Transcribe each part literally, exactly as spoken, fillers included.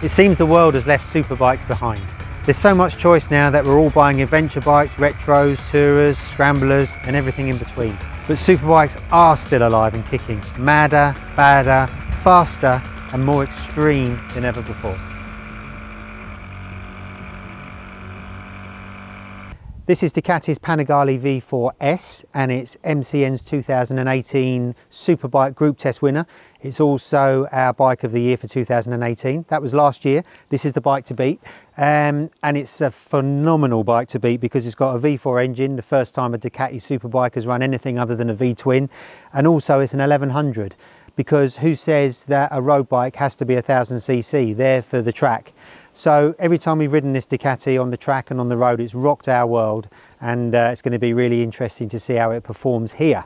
seems the world has left superbikes behind. There's so much choice now that we're all buying adventure bikes, retros, tourers, scramblers and everything in between. But superbikes are still alive and kicking, madder, badder, faster and more extreme than ever before. This is Ducati's Panigale V four S and it's M C N's two thousand eighteen Superbike Group Test winner. It's also our bike of the year for two thousand eighteen. That was last year. This is the bike to beat. Um, and it's a phenomenal bike to beat because it's got a V four engine, the first time a Ducati Superbike has run anything other than a V-twin. And also it's an eleven hundred, because who says that a road bike has to be a thousand c c? There for the track. So every time we've ridden this Ducati on the track and on the road, it's rocked our world, and uh, it's going to be really interesting to see how it performs here.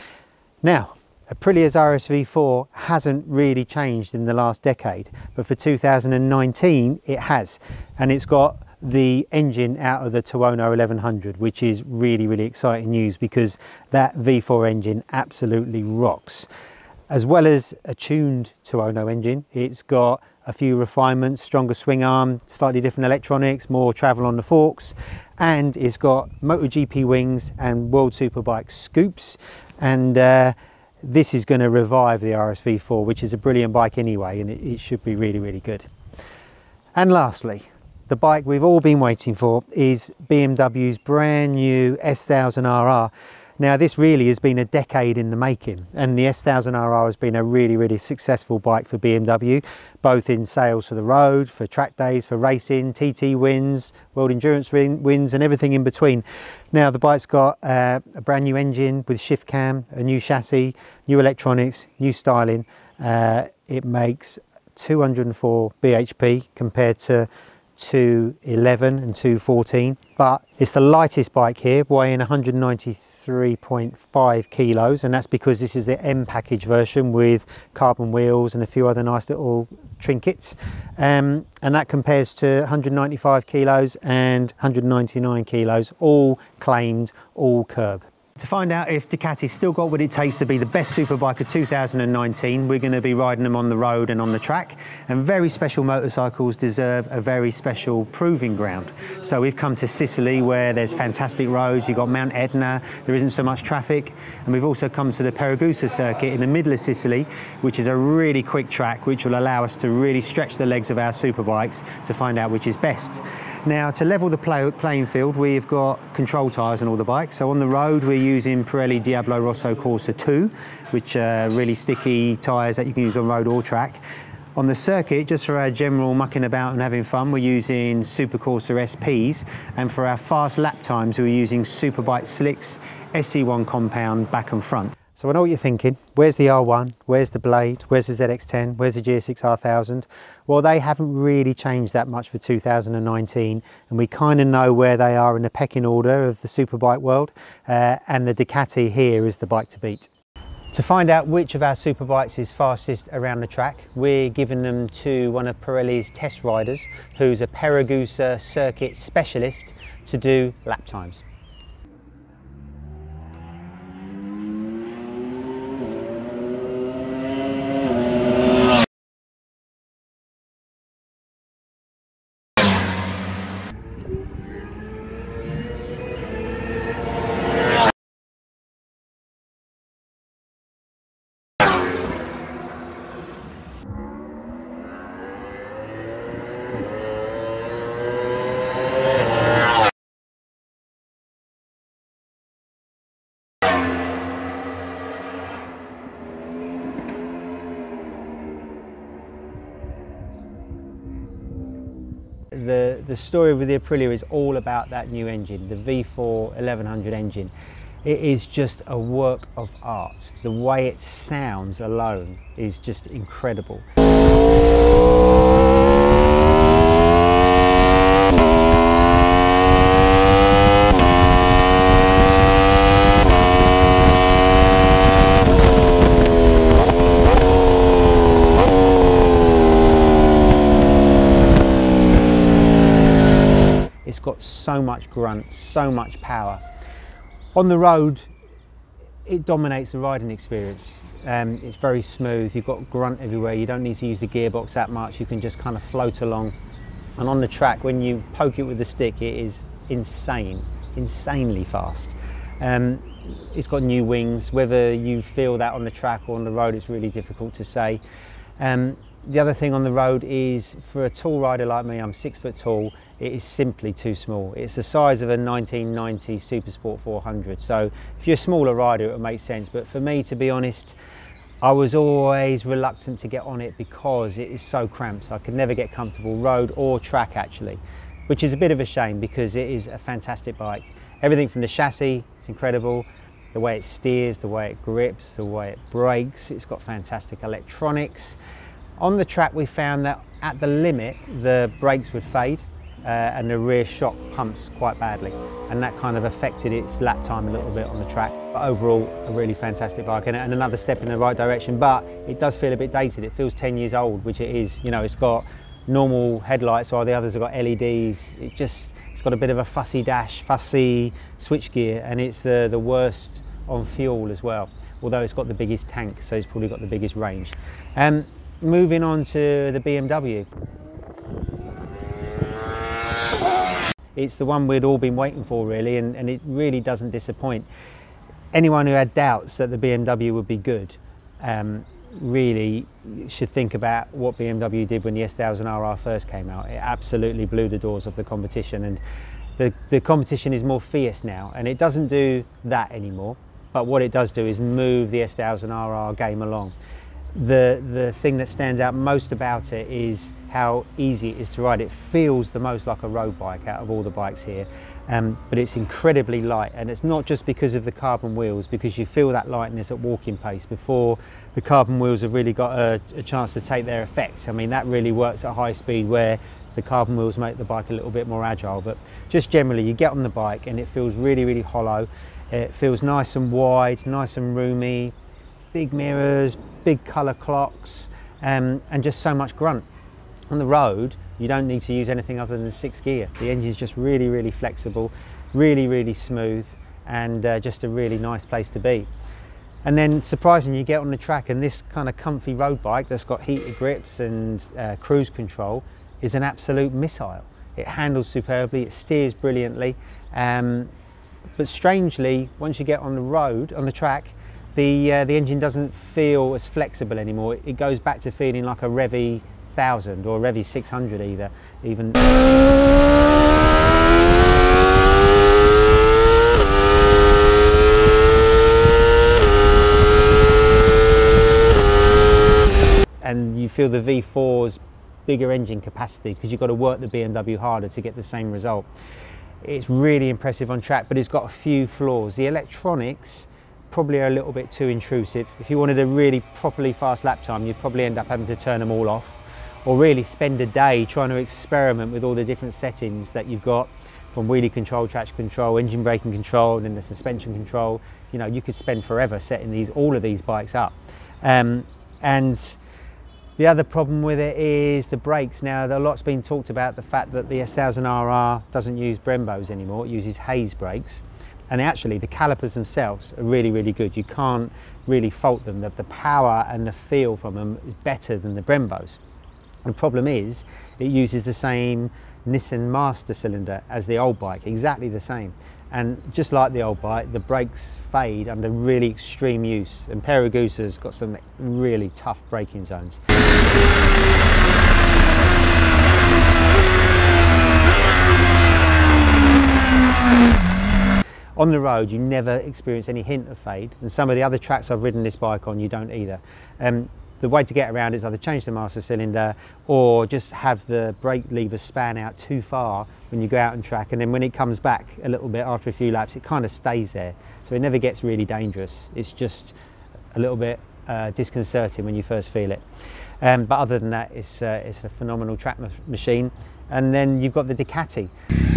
Now, Aprilia's R S V four hasn't really changed in the last decade, but for two thousand nineteen it has, and it's got the engine out of the Tuono eleven hundred, which is really, really exciting news because that V four engine absolutely rocks. As well as a tuned Tuono engine, it's got a few refinements, stronger swing arm, slightly different electronics, more travel on the forks, and it's got MotoGP wings and World Superbike scoops. And uh, this is going to revive the R S V four, which is a brilliant bike anyway, and it, it should be really, really good. And lastly, the bike we've all been waiting for is B M W's brand new S one thousand R R. Now this really has been a decade in the making, and the S one thousand R R has been a really, really successful bike for B M W, both in sales for the road, for track days, for racing, T T wins, World Endurance wins and everything in between. Now the bike's got uh, a brand new engine with shift cam, a new chassis, new electronics, new styling. Uh, it makes two hundred and four B H P compared to two eleven and two fourteen, but it's the lightest bike here, weighing one hundred ninety-three point five kilos, and that's because this is the M package version with carbon wheels and a few other nice little trinkets, um, and that compares to one hundred ninety-five kilos and one hundred ninety-nine kilos, all claimed, all curb. To find out if Ducati's still got what it takes to be the best superbike of two thousand nineteen, we're going to be riding them on the road and on the track, and very special motorcycles deserve a very special proving ground. So we've come to Sicily, where there's fantastic roads. You've got Mount Etna, there isn't so much traffic, and we've also come to the Perugia circuit in the middle of Sicily, which is a really quick track which will allow us to really stretch the legs of our superbikes to find out which is best. Now, to level the play playing field, we've got control tyres on all the bikes. So on the road we're using Pirelli Diablo Rosso Corsa two, which are really sticky tyres that you can use on road or track. On the circuit, just for our general mucking about and having fun, we're using Super Corsa S Ps, and for our fast lap times we're using Superbike Slicks S E one compound back and front. So I know what you're thinking, where's the R one, where's the Blade, where's the Z X ten, where's the G S X R one thousand? Well, they haven't really changed that much for two thousand nineteen, and we kind of know where they are in the pecking order of the superbike world, uh, and the Ducati here is the bike to beat. To find out which of our superbikes is fastest around the track, we're giving them to one of Pirelli's test riders, who's a Perugia circuit specialist, to do lap times. The, the story with the Aprilia is all about that new engine, the V four eleven hundred engine. It is just a work of art. The way it sounds alone is just incredible. It's got so much grunt, so much power. On the road, it dominates the riding experience. Um, it's very smooth, you've got grunt everywhere, you don't need to use the gearbox that much, you can just kind of float along. And on the track, when you poke it with the stick, it is insane, insanely fast. Um, it's got new wings. Whether you feel that on the track or on the road, it's really difficult to say. Um, the other thing on the road is, for a tall rider like me, I'm six foot tall, it is simply too small. It's the size of a nineteen ninety Supersport four hundred. So if you're a smaller rider, it would make sense. But for me, to be honest, I was always reluctant to get on it because it is so cramped. So I could never get comfortable, road or track actually, which is a bit of a shame because it is a fantastic bike. Everything from the chassis, it's incredible. The way it steers, the way it grips, the way it brakes, it's got fantastic electronics. On the track, we found that at the limit, the brakes would fade uh, and the rear shock pumps quite badly. And that kind of affected its lap time a little bit on the track. But overall, a really fantastic bike and, and another step in the right direction, but it does feel a bit dated. It feels ten years old, which it is. You know, it's got normal headlights while the others have got L E Ds. It just, it's got a bit of a fussy dash, fussy switchgear, and it's the, the worst on fuel as well, although it's got the biggest tank, so it's probably got the biggest range. Um, moving on to the B M W. It's the one we'd all been waiting for really, and, and it really doesn't disappoint. Anyone who had doubts that the B M W would be good um, really should think about what B M W did when the S one thousand R R first came out. It absolutely blew the doors off the competition, and the, the competition is more fierce now, and it doesn't do that anymore. But what it does do is move the S one thousand R R game along. The, the thing that stands out most about it is how easy it is to ride. It feels the most like a road bike out of all the bikes here, um, but it's incredibly light, and it's not just because of the carbon wheels, because you feel that lightness at walking pace before the carbon wheels have really got a, a chance to take their effect. I mean, that really works at high speed where the carbon wheels make the bike a little bit more agile, but just generally you get on the bike and it feels really, really hollow. It feels nice and wide, nice and roomy, big mirrors, big colour clocks, um, and just so much grunt. On the road, you don't need to use anything other than sixth gear. The engine's just really, really flexible, really, really smooth, and uh, just a really nice place to be. And then surprisingly, you get on the track and this kind of comfy road bike that's got heated grips and uh, cruise control is an absolute missile. It handles superbly, it steers brilliantly, um, but strangely, once you get on the road, on the track, the, uh, the engine doesn't feel as flexible anymore. It goes back to feeling like a R S V one thousand or a R S V six hundred either, even. And you feel the V four's bigger engine capacity because you've got to work the B M W harder to get the same result. It's really impressive on track, but it's got a few flaws. The electronics probably are a little bit too intrusive. If you wanted a really properly fast lap time, you'd probably end up having to turn them all off, or really spend a day trying to experiment with all the different settings that you've got, from wheelie control, traction control, engine braking control, and then the suspension control. You know, you could spend forever setting these, all of these bikes up. Um, and the other problem with it is the brakes. Now, a lot's been talked about the fact that the S one thousand R R doesn't use Brembos anymore, it uses Hayes brakes. And actually, the calipers themselves are really, really good. You can't really fault them. The, the power and the feel from them is better than the Brembos. The problem is, it uses the same Nissan master cylinder as the old bike, exactly the same. And just like the old bike, the brakes fade under really extreme use. And Paragusa's got some really tough braking zones. On the road, you never experience any hint of fade, and some of the other tracks I've ridden this bike on, you don't either. Um, the way to get around is either change the master cylinder or just have the brake lever span out too far when you go out on track, and then when it comes back a little bit after a few laps, it kind of stays there. So it never gets really dangerous. It's just a little bit uh, disconcerting when you first feel it. Um, but other than that, it's, uh, it's a phenomenal track ma machine. And then you've got the Ducati.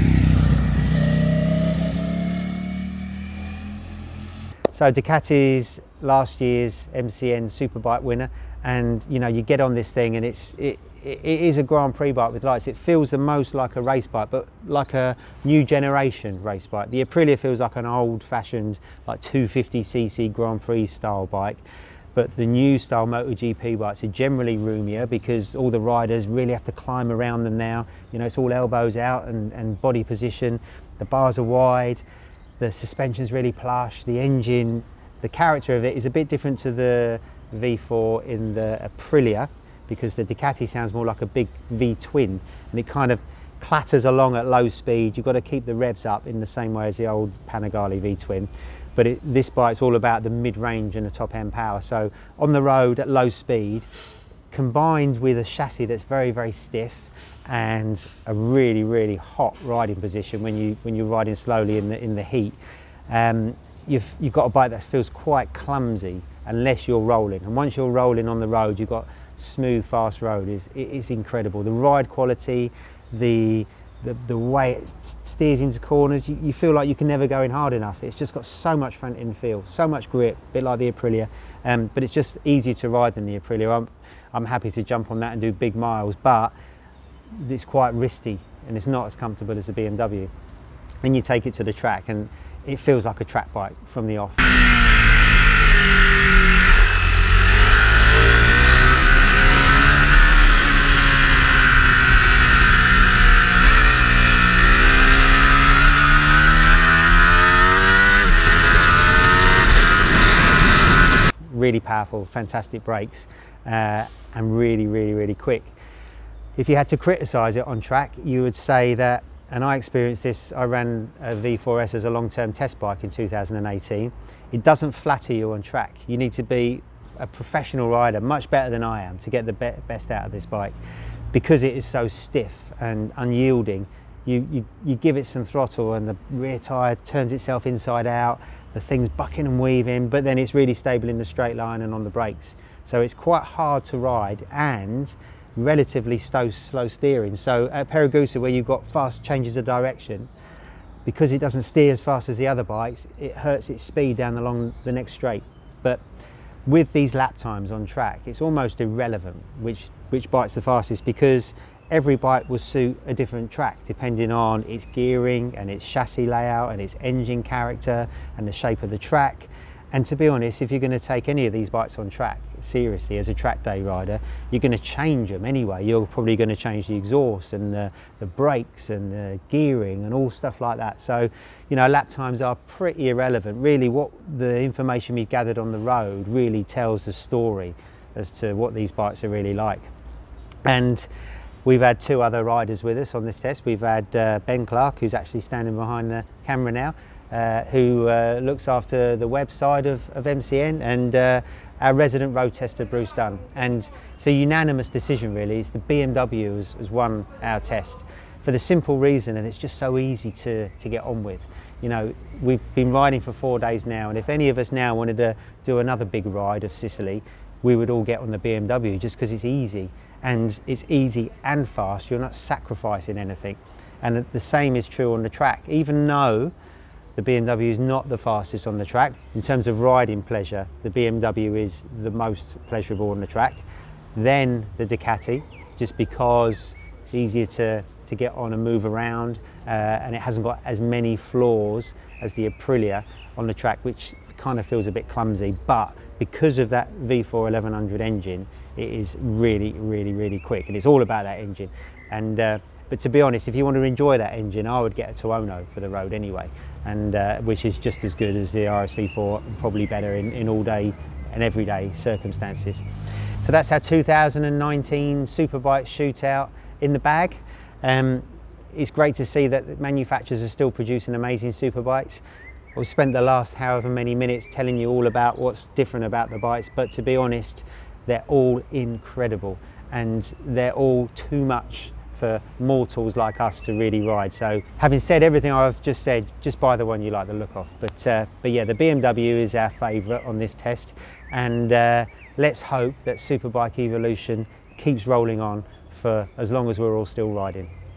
So Ducati's last year's M C N Superbike winner, and you know, you get on this thing and it's it, it is a Grand Prix bike with lights. It feels the most like a race bike, but like a new generation race bike. The Aprilia feels like an old-fashioned, like two fifty c c Grand Prix style bike, but the new style MotoGP bikes are generally roomier because all the riders really have to climb around them now. You know, it's all elbows out and, and body position. The bars are wide, the suspension's really plush, the engine, the character of it is a bit different to the V four in the Aprilia, because the Ducati sounds more like a big V twin, and it kind of clatters along at low speed. You've got to keep the revs up in the same way as the old Panigale V twin. But it, this bike's all about the mid-range and the top-end power. So on the road at low speed, combined with a chassis that's very, very stiff and a really, really hot riding position when, you, when you're riding slowly in the, in the heat, um, you've, you've got a bike that feels quite clumsy unless you're rolling. And once you're rolling on the road, you've got smooth, fast road. Is it is incredible. The ride quality, the the, the way it steers into corners, you, you feel like you can never go in hard enough. It's just got so much front end feel, so much grip, a bit like the Aprilia, um, but it's just easier to ride than the Aprilia. I'm, I'm happy to jump on that and do big miles, but it's quite risky and it's not as comfortable as the B M W. And you take it to the track and it feels like a track bike from the off. Really powerful, fantastic brakes, uh, and really, really, really quick. If you had to criticise it on track, you would say that, and I experienced this, I ran a V four S as a long-term test bike in two thousand eighteen. It doesn't flatter you on track. You need to be a professional rider, much better than I am, to get the be best out of this bike. Because it is so stiff and unyielding, you, you, you give it some throttle and the rear tyre turns itself inside out, the thing's bucking and weaving, but then it's really stable in the straight line and on the brakes. So it's quite hard to ride and relatively slow, slow steering. So at Peregusa, where you've got fast changes of direction, because it doesn't steer as fast as the other bikes, it hurts its speed down along the next straight. But with these lap times on track, it's almost irrelevant which, which bike's the fastest, because every bike will suit a different track depending on its gearing and its chassis layout and its engine character and the shape of the track. And to be honest, if you're going to take any of these bikes on track seriously as a track day rider, you're going to change them anyway. You're probably going to change the exhaust and the, the brakes and the gearing and all stuff like that. So, you know, lap times are pretty irrelevant. Really, what the information we've gathered on the road really tells the story as to what these bikes are really like. And we've had two other riders with us on this test. We've had uh, Ben Clark, who's actually standing behind the camera now, uh, who uh, looks after the web side of, of M C N, and uh, our resident road tester, Bruce Dunn. And it's a unanimous decision, really. It's the B M W has, has won our test for the simple reason, and it's just so easy to, to get on with. You know, we've been riding for four days now, and if any of us now wanted to do another big ride of Sicily, we would all get on the B M W just because it's easy. And it's easy and fast. You're not sacrificing anything. And the same is true on the track. Even though the B M W is not the fastest on the track, in terms of riding pleasure, the B M W is the most pleasurable on the track. Then the Ducati, just because it's easier to, to get on and move around, uh, and it hasn't got as many flaws as the Aprilia on the track, which kind of feels a bit clumsy. But because of that V four eleven hundred engine, it is really, really, really quick, and it's all about that engine. And uh, but to be honest, if you want to enjoy that engine, I would get a Tuono for the road anyway, and uh, which is just as good as the R S V four, and probably better in, in all day and everyday circumstances. So that's our two thousand nineteen Superbike shootout in the bag. Um, it's great to see that manufacturers are still producing amazing superbikes. We've spent the last however many minutes telling you all about what's different about the bikes, but to be honest, they're all incredible, and they're all too much for mortals like us to really ride. So having said everything I've just said, just buy the one you like the look of. But, uh, but yeah, the B M W is our favourite on this test, and uh, let's hope that Superbike evolution keeps rolling on for as long as we're all still riding.